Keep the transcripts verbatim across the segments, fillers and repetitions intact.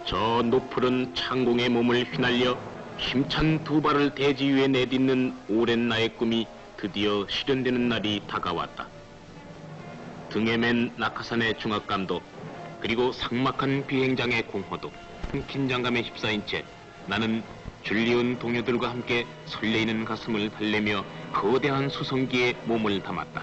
저 높푸른 창공의 몸을 휘날려 힘찬 두 발을 대지 위에 내딛는 오랜 나의 꿈이 드디어 실현되는 날이 다가왔다. 등에 맨 낙하산의 중압감도 그리고 삭막한 비행장의 공허도 긴장감에 휩싸인 채 나는 줄리온 동료들과 함께 설레이는 가슴을 달래며 거대한 수송기에 몸을 담았다.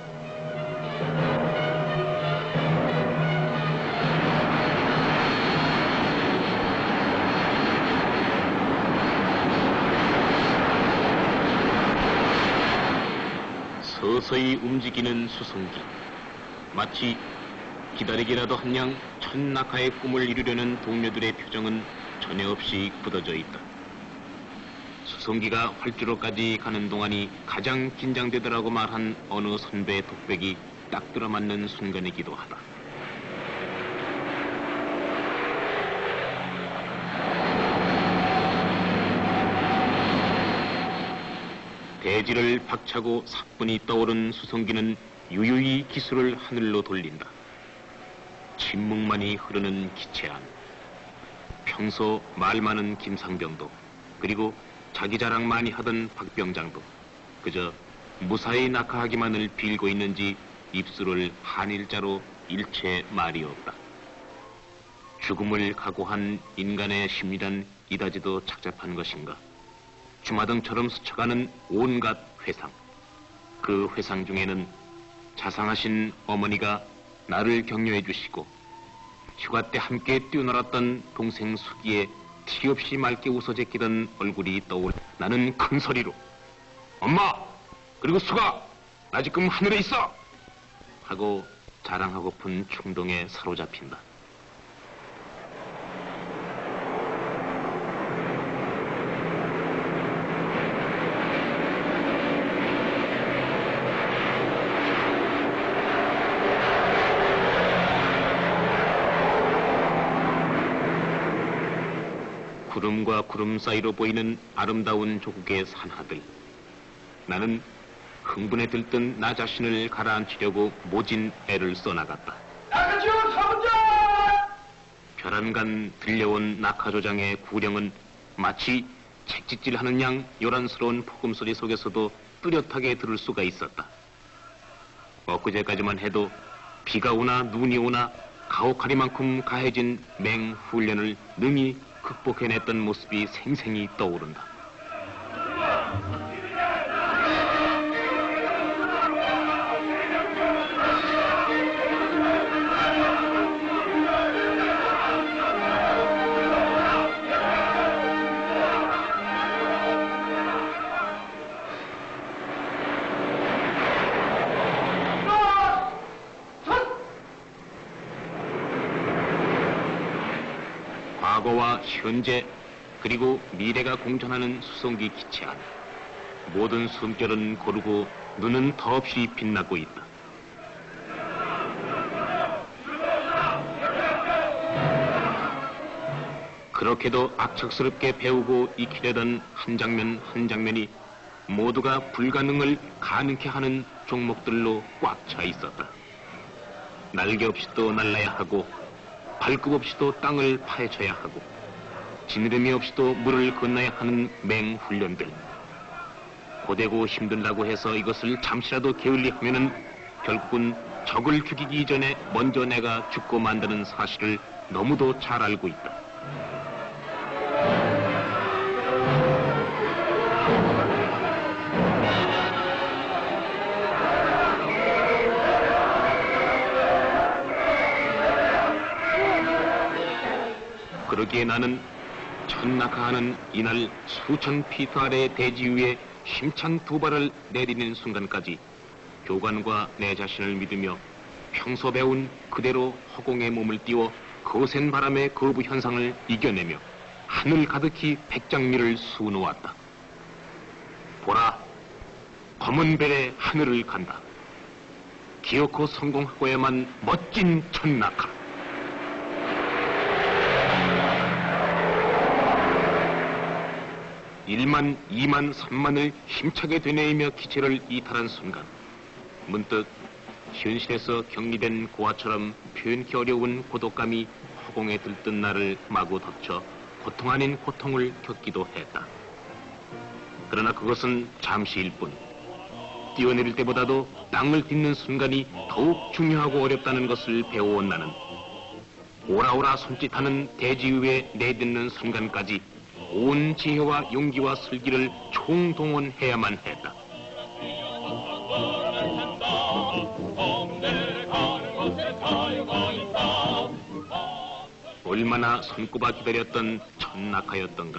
서서히 움직이는 수송기. 마치 기다리기라도 한양 첫 낙하의 꿈을 이루려는 동료들의 표정은 전혀 없이 굳어져 있다. 수송기가 활주로까지 가는 동안이 가장 긴장되더라고 말한 어느 선배의 독백이 딱 들어맞는 순간이기도 하다. 대지를 박차고 사뿐히 떠오른 수송기는 유유히 기수를 하늘로 돌린다. 침묵만이 흐르는 기체 안. 평소 말 많은 김상병도 그리고 자기 자랑 많이 하던 박병장도 그저 무사히 낙하하기만을 빌고 있는지 입술을 한일자로 일체 말이 없다. 죽음을 각오한 인간의 심리란 이다지도 착잡한 것인가. 주마등처럼 스쳐가는 온갖 회상. 그 회상 중에는 자상하신 어머니가 나를 격려해 주시고 휴가 때 함께 뛰어놀았던 동생 수기의 티 없이 맑게 웃어 제끼던 얼굴이 떠올. 나는 큰 소리로 엄마 그리고 수가 나 지금 하늘에 있어 하고 자랑하고픈 충동에 사로잡힌다. 구름과 구름 사이로 보이는 아름다운 조국의 산하들. 나는 흥분에 들뜬 나 자신을 가라앉히려고 모진 애를 써나갔다. 낙하지원 사분자! 벼란간 들려온 낙하조장의 구령은 마치 책짓질하는 양 요란스러운 폭음소리 속에서도 뚜렷하게 들을 수가 있었다. 엊그제까지만 해도 비가 오나 눈이 오나 가혹하리만큼 가해진 맹훈련을 능히 극복해냈던 모습이 생생히 떠오른다. 과거와 현재 그리고 미래가 공존하는 수송기 기체 안. 모든 숨결은 고르고 눈은 더없이 빛나고 있다. 그렇게도 악착스럽게 배우고 익히려던 한 장면 한 장면이 모두가 불가능을 가능케 하는 종목들로 꽉 차 있었다. 날개 없이도 날라야 하고 발굽 없이도 땅을 파헤쳐야 하고 지느러미 없이도 물을 건너야 하는 맹훈련들. 고되고 힘들다고 해서 이것을 잠시라도 게을리하면은 결국은 적을 죽이기 전에 먼저 내가 죽고 만드는 사실을 너무도 잘 알고 있다. 그러기에 나는 첫 낙하하는 이날 수천 피트 아래의 대지 위에 힘찬 두 발을 내디는 순간까지 교관과 내 자신을 믿으며 평소 배운 그대로 허공에 몸을 띄워 거센 바람의 거부 현상을 이겨내며 하늘 가득히 백장미를 수놓았다. 보라, 검은 별의 하늘을 간다. 기어코 성공하고야만 멋진 첫 낙하. 일만, 이만, 삼만을 힘차게 되뇌이며 기체를 이탈한 순간 문득 현실에서 격리된 고아처럼 표현기 어려운 고독감이 뽕에 들뜬 나를 마구 덮쳐 고통 아닌 고통을 겪기도 했다. 그러나 그것은 잠시일 뿐. 뛰어내릴 때보다도 땅을 딛는 순간이 더욱 중요하고 어렵다는 것을 배워온 나는 오라오라 손짓하는 대지 위에 내딛는 순간까지 온 지혜와 용기와 슬기를 총동원해야만 했다. 얼마나 손꼽아 기다렸던 첫 낙하였던가.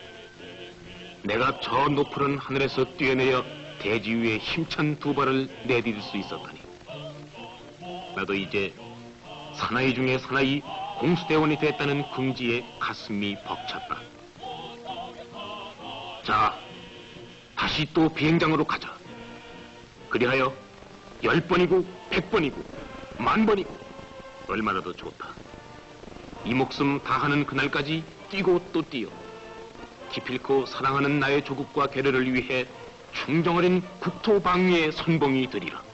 내가 저 높은 하늘에서 뛰어내려 대지 위에 힘찬 두 발을 내디딜 수 있었다니. 나도 이제 사나이 중에 사나이 공수대원이 됐다는 긍지에 가슴이 벅찼다. 자, 다시 또 비행장으로 가자. 그리하여 열 번이고 백 번이고 만 번이고 얼마나 더 좋다. 이 목숨 다하는 그날까지 뛰고 또 뛰어 기필코 사랑하는 나의 조국과 계례를 위해 충정어린 국토 방위의 선봉이 되리라.